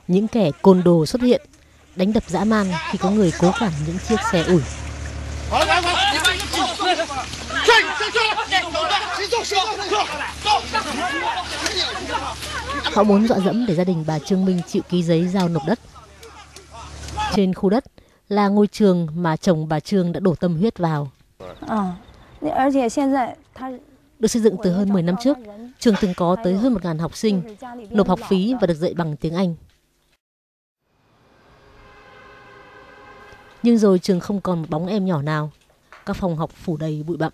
Những kẻ côn đồ xuất hiện, đánh đập dã man khi có người cố cản những chiếc xe ủi. Họ muốn dọa dẫm để gia đình bà Trương Minh chịu ký giấy giao nộp đất. Trên khu đất là ngôi trường mà chồng bà Trương đã đổ tâm huyết vào. Được xây dựng từ hơn 10 năm trước, trường từng có tới hơn 1.000 học sinh, nộp học phí và được dạy bằng tiếng Anh. Nhưng rồi trường không còn một bóng em nhỏ nào, các phòng học phủ đầy bụi bặm.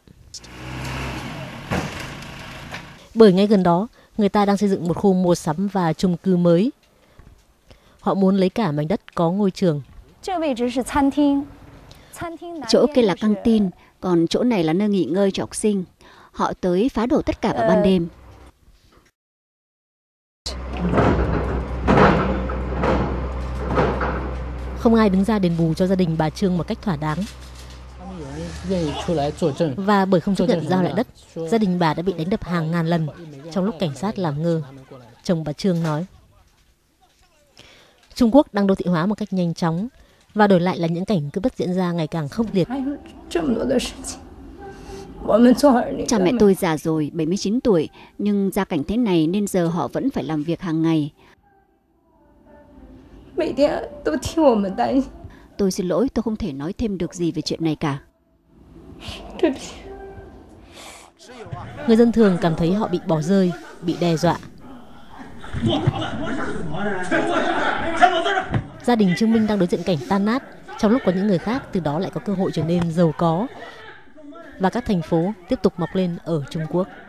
Bởi ngay gần đó, người ta đang xây dựng một khu mua sắm và chung cư mới. Họ muốn lấy cả mảnh đất có ngôi trường. Chỗ kia là căng tin, còn chỗ này là nơi nghỉ ngơi cho học sinh. Họ tới phá đổ tất cả vào ban đêm. Không ai đứng ra đền bù cho gia đình bà Trương một cách thỏa đáng. Và bởi không chấp nhận giao lại đất, gia đình bà đã bị đánh đập hàng ngàn lần trong lúc cảnh sát làm ngơ. Chồng bà Trương nói. Trung Quốc đang đô thị hóa một cách nhanh chóng và đổi lại là những cảnh cướp đất diễn ra ngày càng khốc liệt. Cha mẹ tôi già rồi, 79 tuổi, nhưng gia cảnh thế này nên giờ họ vẫn phải làm việc hàng ngày. Tôi xin lỗi, tôi không thể nói thêm được gì về chuyện này cả. Người dân thường cảm thấy họ bị bỏ rơi, bị đe dọa. Gia đình Trương Minh đang đối diện cảnh tan nát, trong lúc có những người khác từ đó lại có cơ hội trở nên giàu có. Và các thành phố tiếp tục mọc lên ở Trung Quốc.